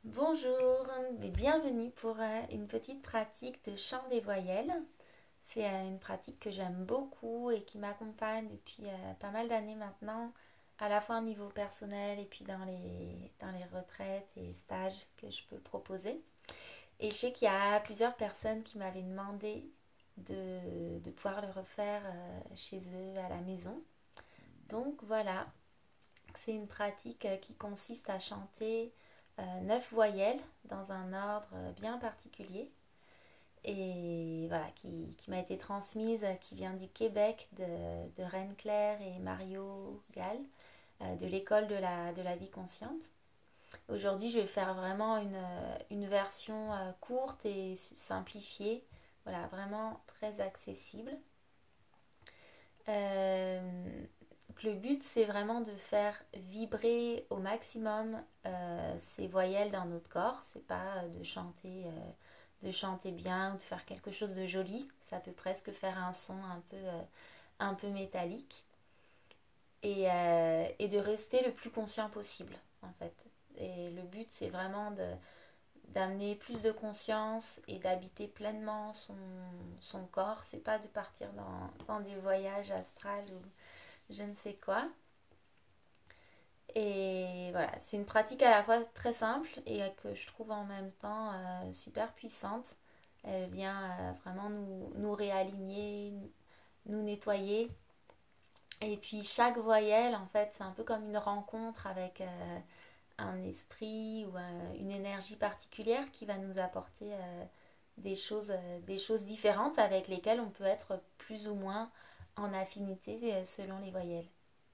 Bonjour et bienvenue pour une petite pratique de chant des voyelles. C'est une pratique que j'aime beaucoup et qui m'accompagne depuis pas mal d'années maintenant, à la fois au niveau personnel et puis dans les retraites et stages que je peux proposer. Et je sais qu'il y a plusieurs personnes qui m'avaient demandé de pouvoir le refaire chez eux à la maison. Donc voilà, c'est une pratique qui consiste à chanter 9 voyelles dans un ordre bien particulier et voilà, qui m'a été transmise, qui vient du Québec de Reine-Claire et Mario Gall, de l'école de la vie consciente. Aujourd'hui, je vais faire vraiment une version courte et simplifiée, voilà, vraiment très accessible. Euh, le but, c'est vraiment de faire vibrer au maximum ces voyelles dans notre corps. C'est pas de chanter bien ou de faire quelque chose de joli. Ça peut presque faire un son un peu métallique. Et de rester le plus conscient possible, en fait. Et le but, c'est vraiment d'amener plus de conscience et d'habiter pleinement son corps. C'est pas de partir dans des voyages astrales ou je ne sais quoi. Et voilà, c'est une pratique à la fois très simple et que je trouve en même temps super puissante. Elle vient vraiment nous réaligner, nous nettoyer. Et puis chaque voyelle, en fait, c'est un peu comme une rencontre avec un esprit ou une énergie particulière qui va nous apporter des choses différentes avec lesquelles on peut être plus ou moins en affinité selon les voyelles.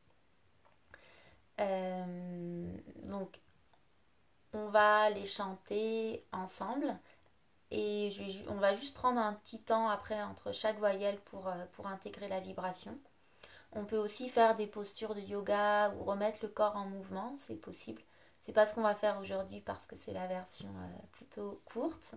Donc, on va les chanter ensemble et on va juste prendre un petit temps après entre chaque voyelle pour intégrer la vibration. On peut aussi faire des postures de yoga ou remettre le corps en mouvement, c'est possible. C'est pas ce qu'on va faire aujourd'hui parce que c'est la version plutôt courte.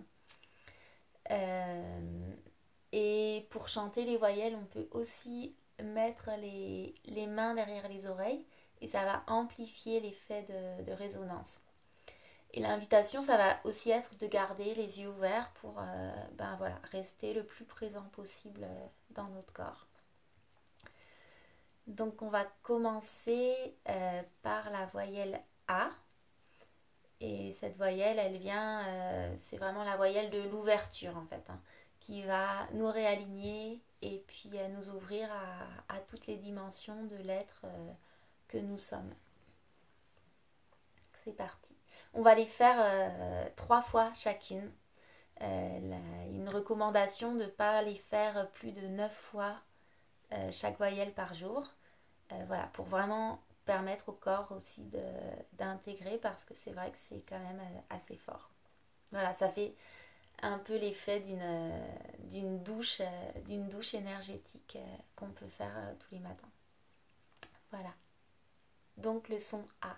Euh, et pour chanter les voyelles, on peut aussi mettre les mains derrière les oreilles et ça va amplifier l'effet de résonance. Et l'invitation, ça va aussi être de garder les yeux ouverts pour ben voilà, rester le plus présent possible dans notre corps. Donc on va commencer par la voyelle A. Et cette voyelle, elle vient, c'est vraiment la voyelle de l'ouverture en fait, hein, qui va nous réaligner et puis nous ouvrir à toutes les dimensions de l'être que nous sommes. C'est parti. On va les faire 3 fois chacune. Une recommandation de ne pas les faire plus de 9 fois chaque voyelle par jour. Voilà, pour vraiment permettre au corps aussi d'intégrer parce que c'est vrai que c'est quand même assez fort. Voilà, ça fait un peu l'effet d'une douche énergétique qu'on peut faire tous les matins. Voilà, donc le son A.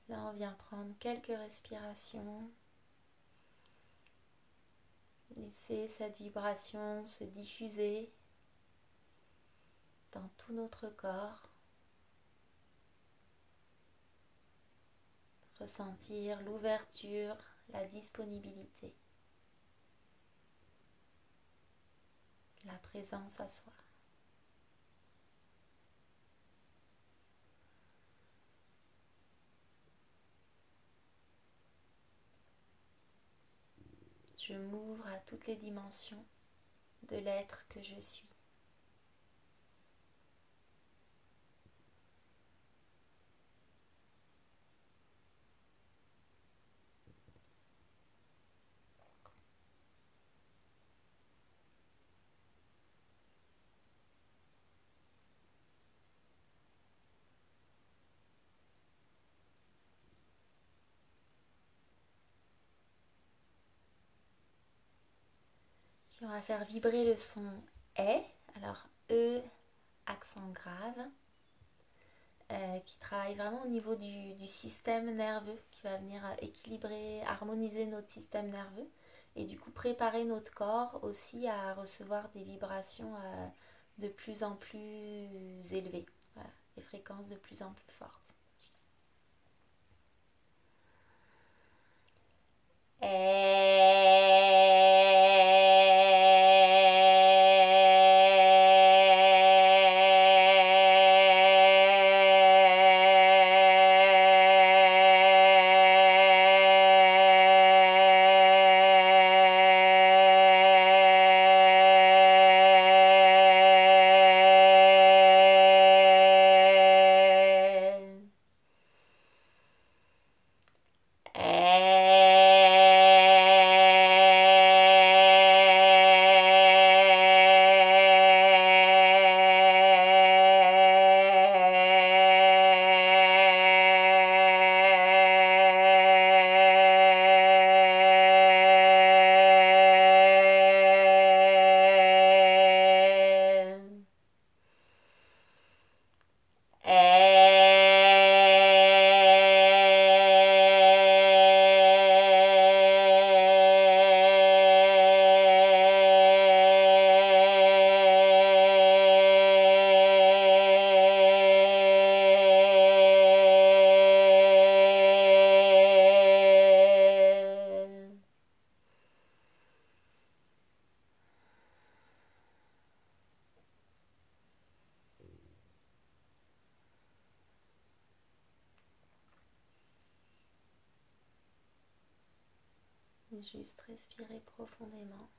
Là, on vient prendre quelques respirations. Laisser cette vibration se diffuser dans tout notre corps. Ressentir l'ouverture, la disponibilité, la présence à soi. Je m'ouvre à toutes les dimensions de l'être que je suis. Puis on va faire vibrer le son E. Alors E, accent grave, qui travaille vraiment au niveau du système nerveux, qui va venir équilibrer, harmoniser notre système nerveux et du coup préparer notre corps aussi à recevoir des vibrations de plus en plus élevées, voilà, des fréquences de plus en plus fortes. Juste respirer profondément.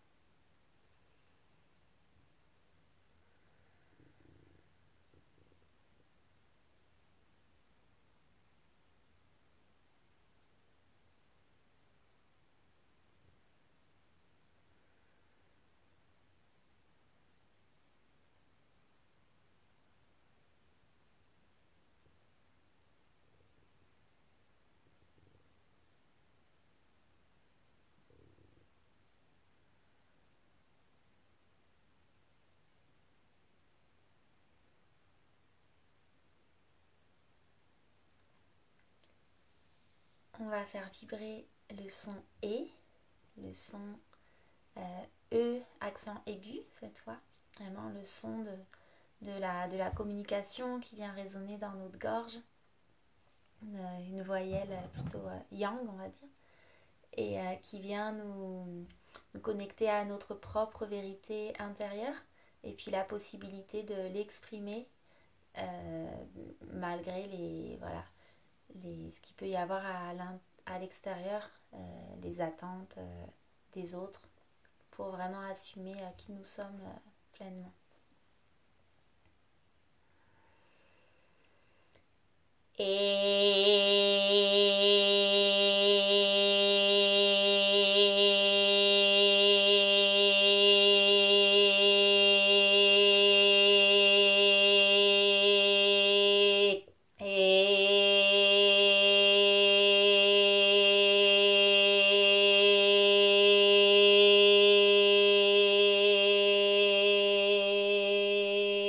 On va faire vibrer le son E, le son E, accent aigu cette fois. Vraiment le son de la communication qui vient résonner dans notre gorge. Une voyelle plutôt yang, on va dire. Et qui vient nous connecter à notre propre vérité intérieure. Et puis la possibilité de l'exprimer malgré ce qu'il peut y avoir à l'extérieur, les attentes des autres, pour vraiment assumer qui nous sommes pleinement.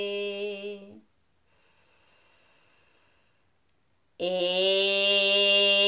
Et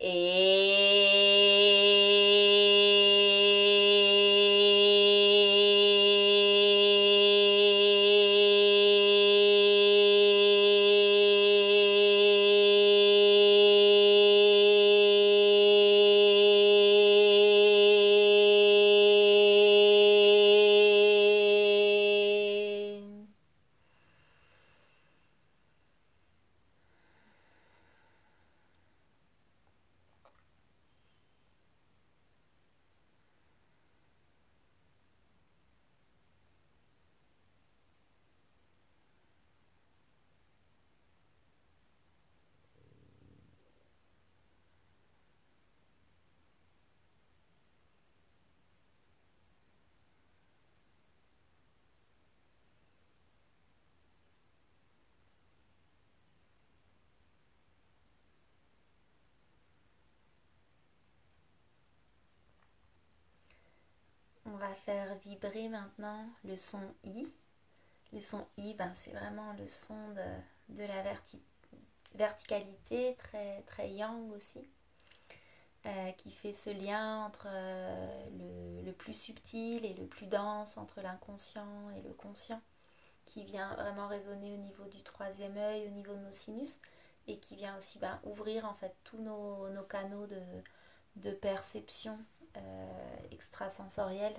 On va faire vibrer maintenant le son I. Le son I, ben, c'est vraiment le son de la verticalité, très, très yang aussi, qui fait ce lien entre le plus subtil et le plus dense, entre l'inconscient et le conscient, qui vient vraiment résonner au niveau du troisième œil, au niveau de nos sinus, et qui vient aussi ouvrir en fait tous nos canaux de perception extrasensorielle.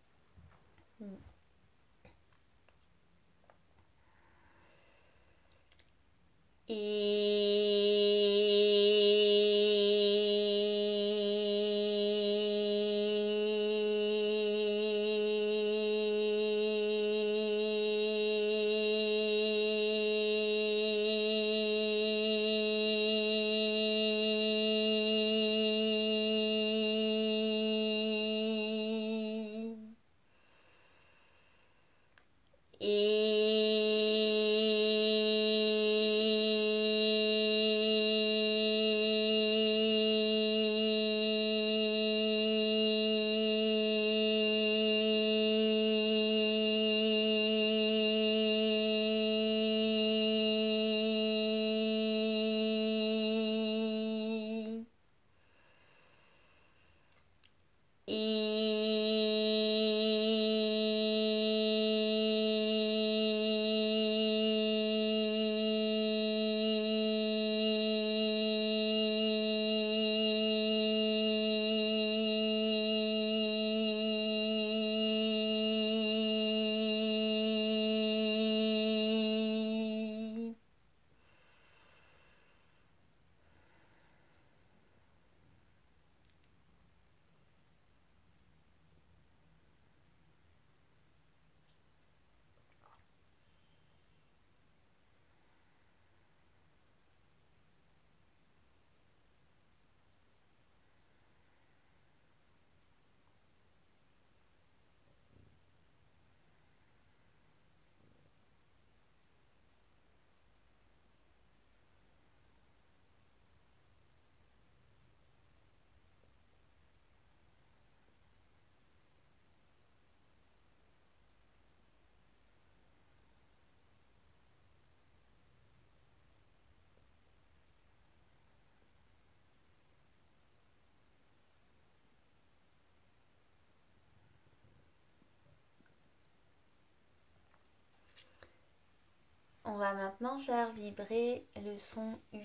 On va maintenant faire vibrer le son U.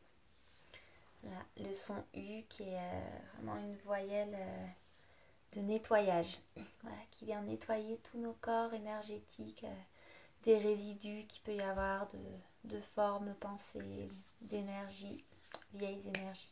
Voilà, le son U qui est vraiment une voyelle de nettoyage, voilà, qui vient nettoyer tous nos corps énergétiques, des résidus qu'il peut y avoir de formes, pensées, d'énergie, vieilles énergies.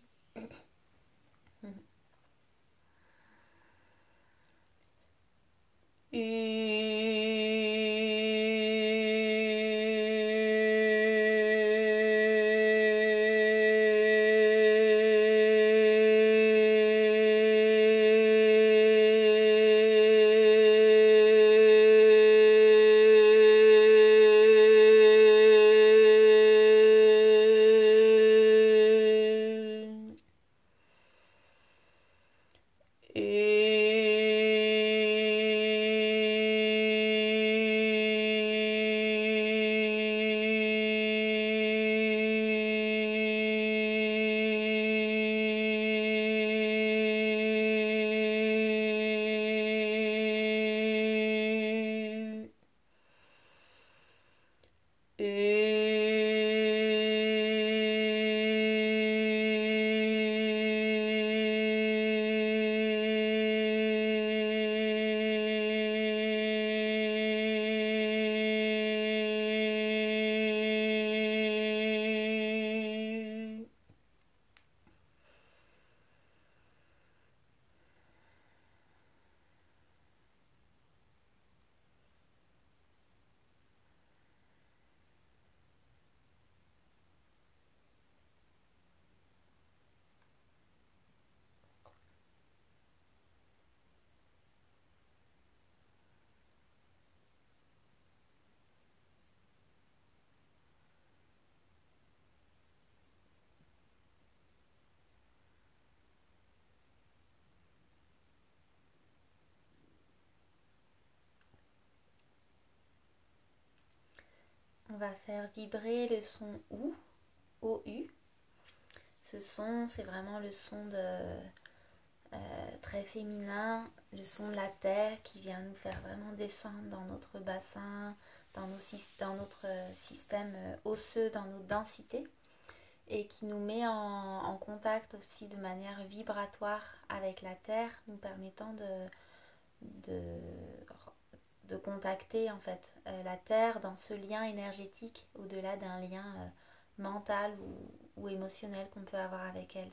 On va faire vibrer le son OU, O-U. Ce son, c'est vraiment le son très féminin, le son de la terre qui vient nous faire vraiment descendre dans notre bassin, dans notre système osseux, dans notre densité, et qui nous met en contact aussi de manière vibratoire avec la terre, nous permettant de contacter en fait la terre dans ce lien énergétique au-delà d'un lien mental ou émotionnel qu'on peut avoir avec elle.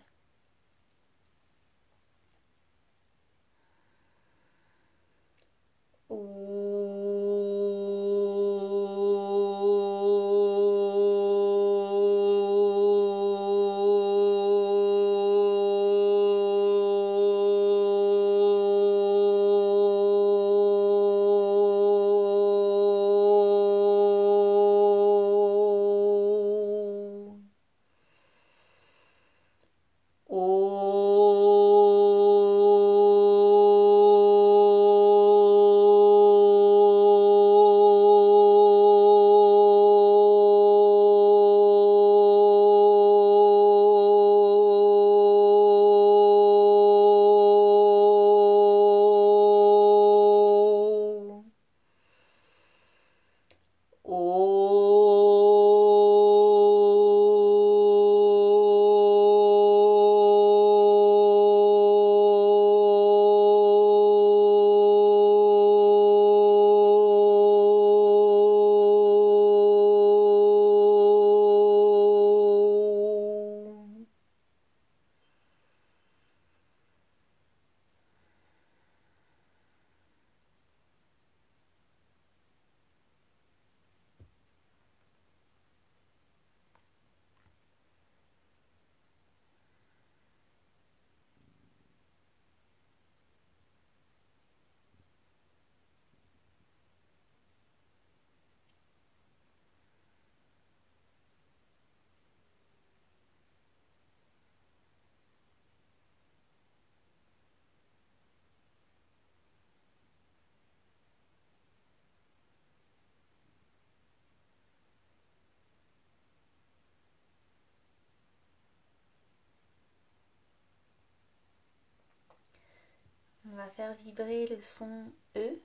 On va faire vibrer le son E,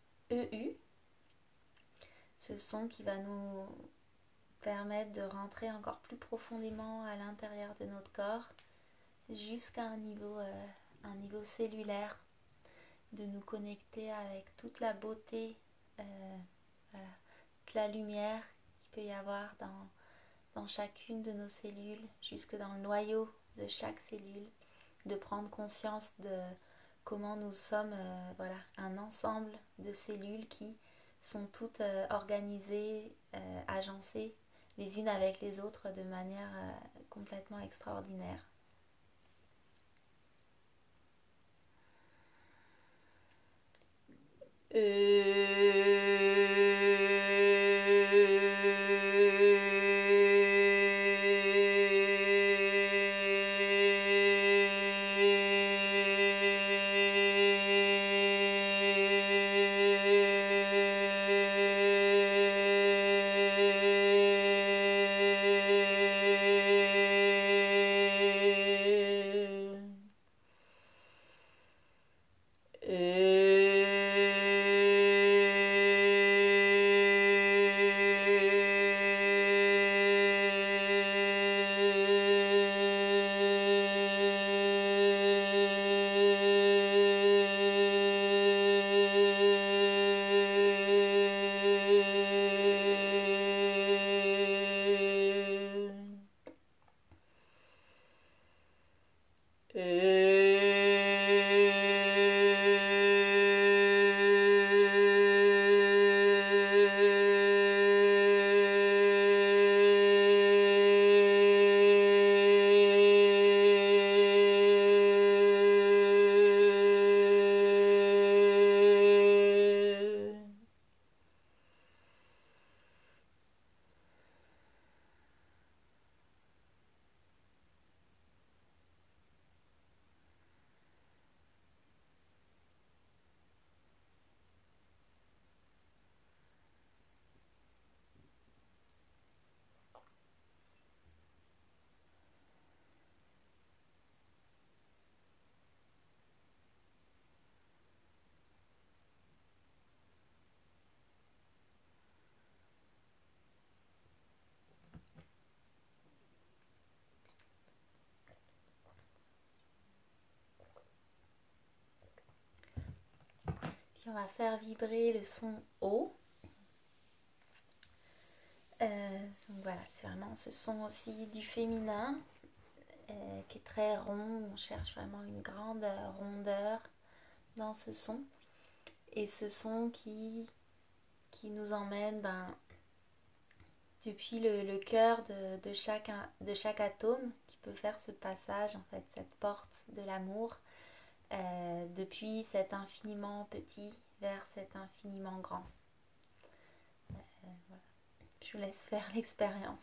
EU, ce son qui va nous permettre de rentrer encore plus profondément à l'intérieur de notre corps jusqu'à un niveau cellulaire, de nous connecter avec toute la beauté, voilà, toute la lumière qu'il peut y avoir dans chacune de nos cellules, jusque dans le noyau de chaque cellule, de prendre conscience de comment nous sommes voilà, un ensemble de cellules qui sont toutes organisées, agencées les unes avec les autres de manière complètement extraordinaire. Puis on va faire vibrer le son O. Donc voilà, c'est vraiment ce son aussi du féminin qui est très rond. On cherche vraiment une grande rondeur dans ce son. Et ce son qui nous emmène depuis le cœur de chaque atome qui peut faire ce passage, en fait, cette porte de l'amour, depuis cet infiniment petit vers cet infiniment grand. Voilà. Je vous laisse faire l'expérience.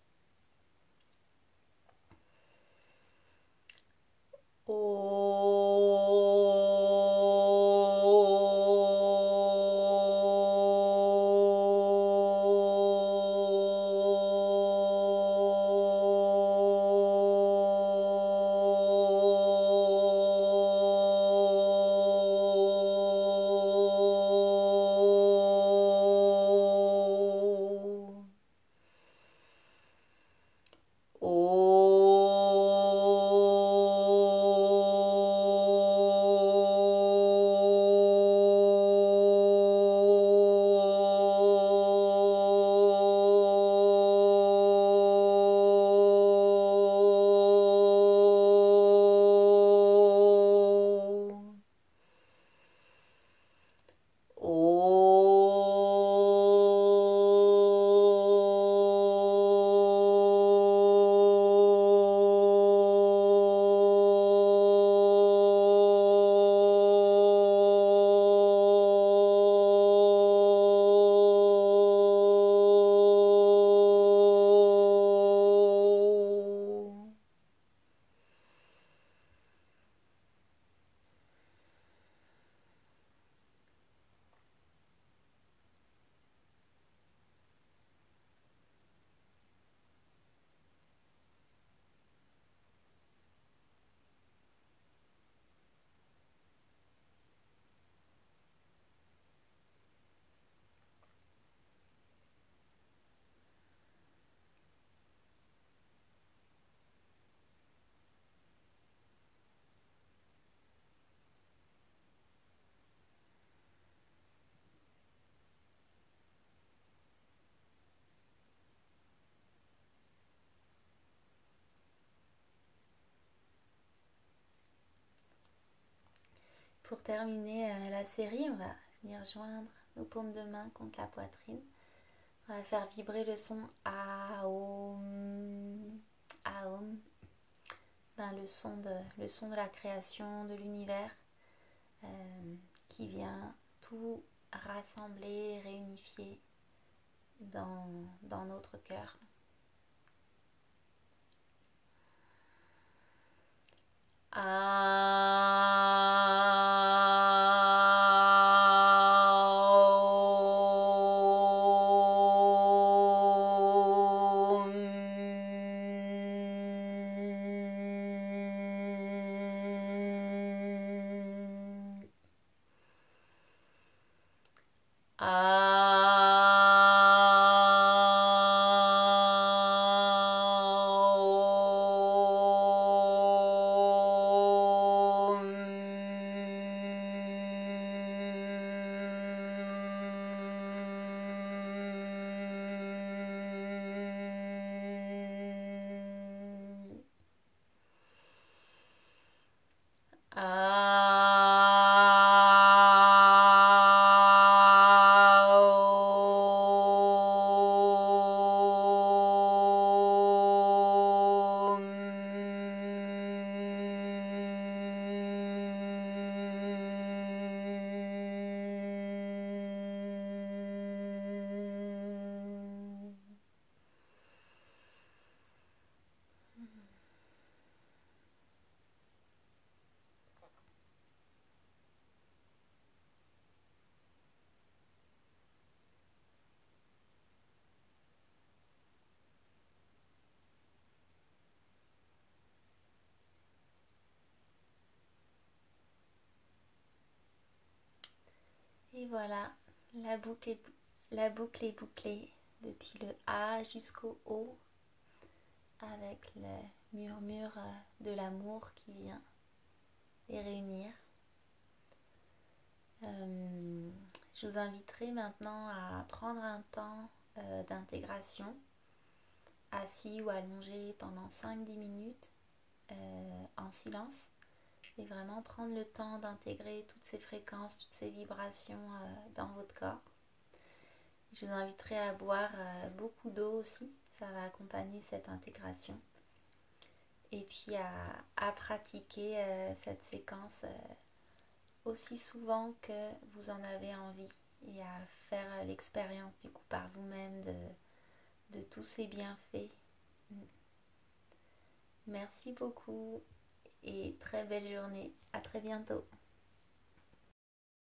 Pour terminer la série, on va venir joindre nos paumes de main contre la poitrine. On va faire vibrer le son Aum. Aum. Le son de la création, de l'univers, qui vient tout rassembler, réunifier dans notre cœur. Et voilà, la boucle est bouclée depuis le A jusqu'au O, avec le murmure de l'amour qui vient les réunir. Je vous inviterai maintenant à prendre un temps d'intégration, assis ou allongé pendant 5-10 minutes en silence, et vraiment prendre le temps d'intégrer toutes ces fréquences, toutes ces vibrations dans votre corps. Je vous inviterai à boire beaucoup d'eau aussi, ça va accompagner cette intégration. Et puis à pratiquer cette séquence aussi souvent que vous en avez envie, et à faire l'expérience du coup par vous-même de tous ces bienfaits. Merci beaucoup et très belle journée. À très bientôt.